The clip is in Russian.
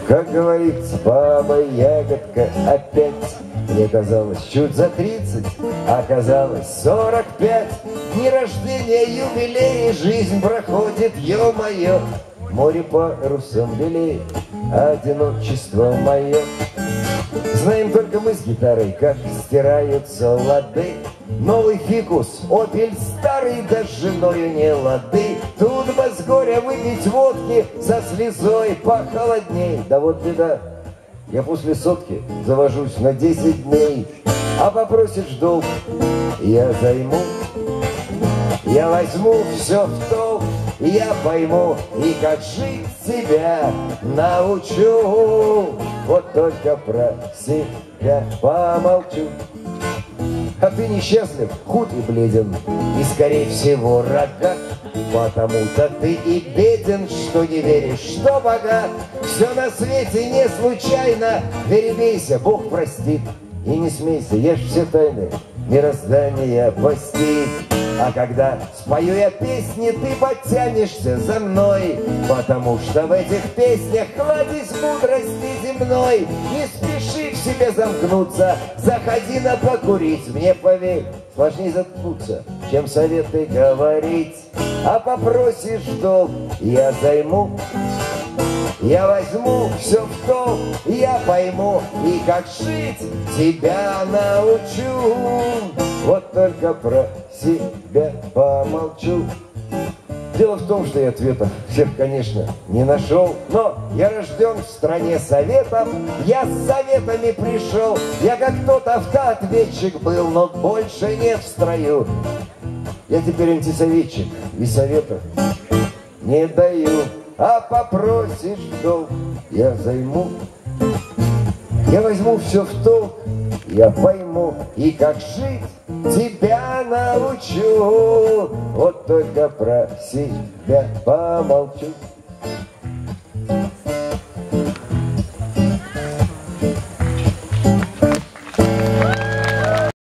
Как говорит баба Ягодка опять, мне казалось чуть за 30, оказалось 45. Дни рождения, юбилей, жизнь проходит, ё-моё. Море парусом белеет, одиночество мое. Знаем только мы с гитарой, как стираются лады. Новый фикус, опель старый, да с женою не лады. Тут бы с горя выпить водки, со слезой похолодней. Да вот беда, я после сотки завожусь на 10 дней. А попросишь долг, я займу. Я возьму все в толк, я пойму, и как жить себя научу. Вот только про себя помолчу. А ты несчастлив, худ и бледен, и, скорее всего, рогат. Потому-то ты и беден, что не веришь, что богат. Все на свете не случайно, веребейся, Бог простит. И не смейся, ешь все тайны мироздания постиг. А когда спою я песни, ты подтянешься за мной, потому что в этих песнях кладезь мудрости земной. Не спеши в себе замкнуться, заходи на покурить. Мне поверь, сложнее заткнуться, чем советы говорить. А попросишь долг, я займу. Я возьму все в толк, я пойму, и как жить тебя научу. Вот только про себя помолчу. Дело в том, что я ответов всех, конечно, не нашел, но я рожден в стране советов, я с советами пришел. Я как тот автоответчик был, но больше не в строю. Я теперь антисоветчик и советов не даю. А попросишь долг, я займу. Я возьму все в толк, я пойму, и как жить тебя научу. Вот только про себя помолчу.